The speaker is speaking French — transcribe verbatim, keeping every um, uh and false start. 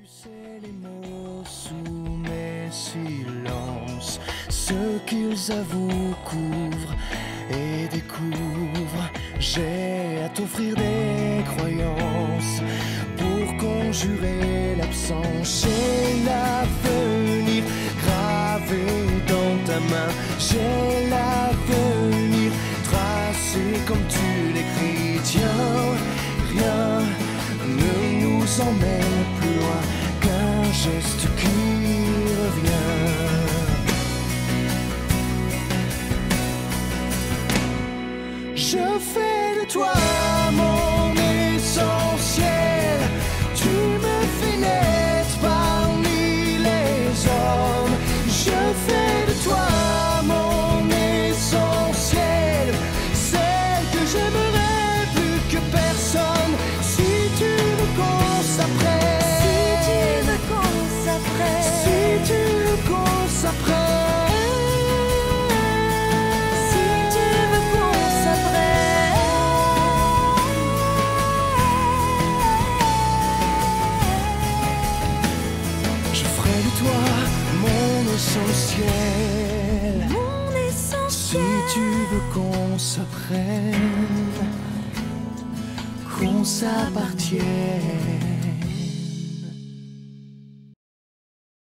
sais les mots sous mes silences, ce qu'ils avouent, couvrent et découvrent. J'ai à t'offrir des croyances pour conjurer l'absence. J'ai l'avenir gravé dans ta main. J'ai l'avenir tracé comme tu l'écris. Tiens, rien ne nous emmène plus loin qu'un geste qui revient. Je fais de toi mon essentiel. Tu me fais naître parmi les hommes. Je fais de toi mon essentiel, celle que j'aimerais plus que personne. Si tu me consacrais, Si tu me consacrais, si tu me consacrais. Mon essentiel, mon essentiel. si tu veux qu'on s'apprenne, qu'on s'appartienne.